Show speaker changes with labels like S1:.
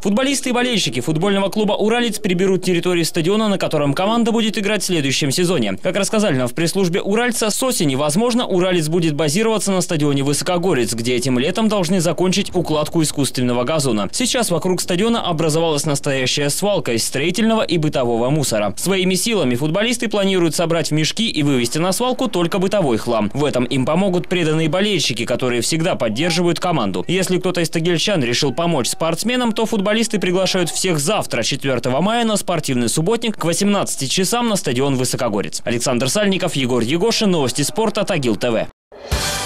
S1: Футболисты и болельщики футбольного клуба «Уралец» приберут территорию стадиона, на котором команда будет играть в следующем сезоне. Как рассказали нам в пресс-службе «Уральца», с осени, возможно, «Уралец» будет базироваться на стадионе «Высокогорец», где этим летом должны закончить укладку искусственного газона. Сейчас вокруг стадиона образовалась настоящая свалка из строительного и бытового мусора. Своими силами футболисты планируют собрать в мешки и вывести на свалку только бытовой хлам. В этом им помогут преданные болельщики, которые всегда поддерживают команду. Если кто-то из тагильчан решил помочь спортсменам, то футболисты приглашают всех завтра, 4 мая, на спортивный субботник к 18 часам на стадион «Высокогорец». Александр Сальников, Егор Егошин. Новости спорта. Тагил ТВ.